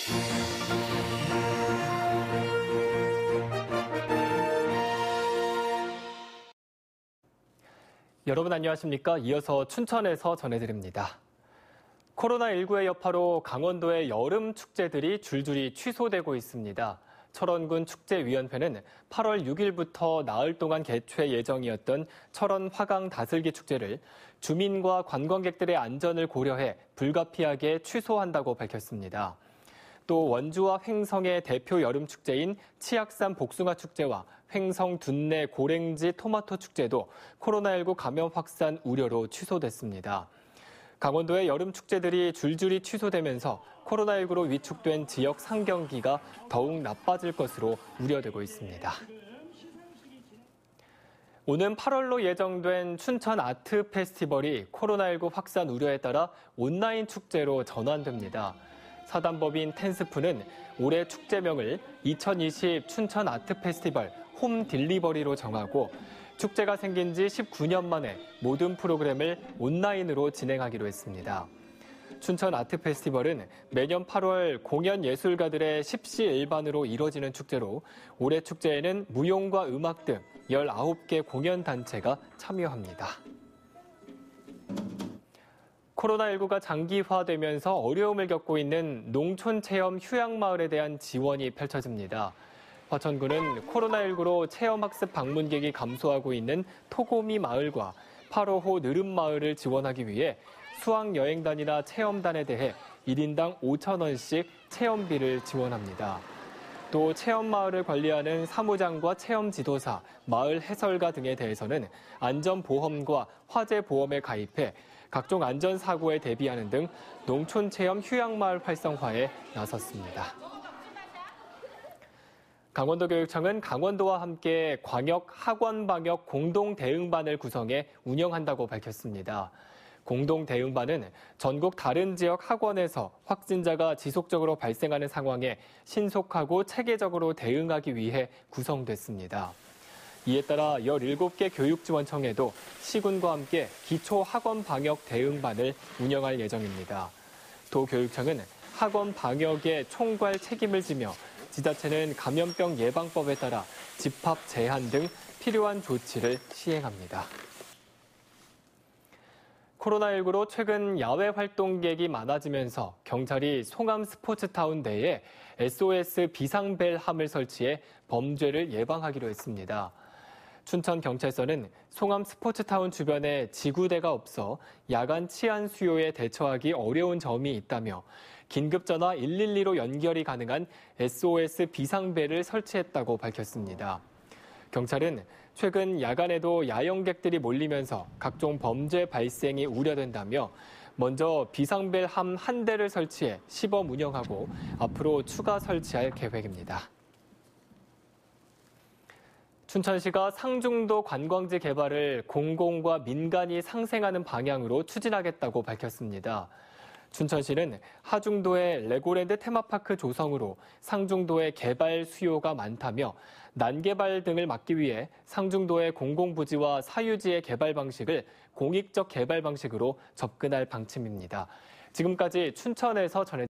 여러분 안녕하십니까? 이어서 춘천에서 전해드립니다. 코로나19의 여파로 강원도의 여름 축제들이 줄줄이 취소되고 있습니다. 철원군 축제위원회는 8월 6일부터 나흘 동안 개최 예정이었던 철원 화강 다슬기 축제를 주민과 관광객들의 안전을 고려해 불가피하게 취소한다고 밝혔습니다. 또 원주와 횡성의 대표 여름 축제인 치악산 복숭아 축제와 횡성 둔내 고랭지 토마토 축제도 코로나19 감염 확산 우려로 취소됐습니다. 강원도의 여름 축제들이 줄줄이 취소되면서 코로나19로 위축된 지역 상경기가 더욱 나빠질 것으로 우려되고 있습니다. 오는 8월로 예정된 춘천 아트 페스티벌이 코로나19 확산 우려에 따라 온라인 축제로 전환됩니다. 사단법인 텐스프는 올해 축제명을 2020 춘천 아트 페스티벌 홈 딜리버리로 정하고 축제가 생긴 지 19년 만에 모든 프로그램을 온라인으로 진행하기로 했습니다. 춘천 아트 페스티벌은 매년 8월 공연 예술가들의 십시일반으로 이뤄지는 축제로 올해 축제에는 무용과 음악 등 19개 공연 단체가 참여합니다. 코로나19가 장기화되면서 어려움을 겪고 있는 농촌체험 휴양마을에 대한 지원이 펼쳐집니다. 화천군은 코로나19로 체험학습 방문객이 감소하고 있는 토고미 마을과 8호호 느름마을을 지원하기 위해 수학여행단이나 체험단에 대해 1인당 5,000원씩 체험비를 지원합니다. 또 체험마을을 관리하는 사무장과 체험지도사, 마을 해설가 등에 대해서는 안전보험과 화재보험에 가입해 각종 안전사고에 대비하는 등 농촌체험 휴양마을 활성화에 나섰습니다. 강원도교육청은 강원도와 함께 광역 학원방역 공동대응반을 구성해 운영한다고 밝혔습니다. 공동대응반은 전국 다른 지역 학원에서 확진자가 지속적으로 발생하는 상황에 신속하고 체계적으로 대응하기 위해 구성됐습니다. 이에 따라 17개 교육지원청에도 시군과 함께 기초학원방역 대응반을 운영할 예정입니다. 도교육청은 학원방역의 총괄 책임을 지며 지자체는 감염병 예방법에 따라 집합 제한 등 필요한 조치를 시행합니다. 코로나19로 최근 야외 활동객이 많아지면서 경찰이 송암 스포츠타운 내에 SOS 비상벨함을 설치해 범죄를 예방하기로 했습니다. 춘천경찰서는 송암 스포츠타운 주변에 지구대가 없어 야간 치안 수요에 대처하기 어려운 점이 있다며 긴급전화 112로 연결이 가능한 SOS 비상벨을 설치했다고 밝혔습니다. 경찰은 최근 야간에도 야영객들이 몰리면서 각종 범죄 발생이 우려된다며 먼저 비상벨함 한 대를 설치해 시범 운영하고 앞으로 추가 설치할 계획입니다. 춘천시가 상중도 관광지 개발을 공공과 민간이 상생하는 방향으로 추진하겠다고 밝혔습니다. 춘천시는 하중도의 레고랜드 테마파크 조성으로 상중도의 개발 수요가 많다며 난개발 등을 막기 위해 상중도의 공공부지와 사유지의 개발 방식을 공익적 개발 방식으로 접근할 방침입니다. 지금까지 춘천에서 전해드렸습니다.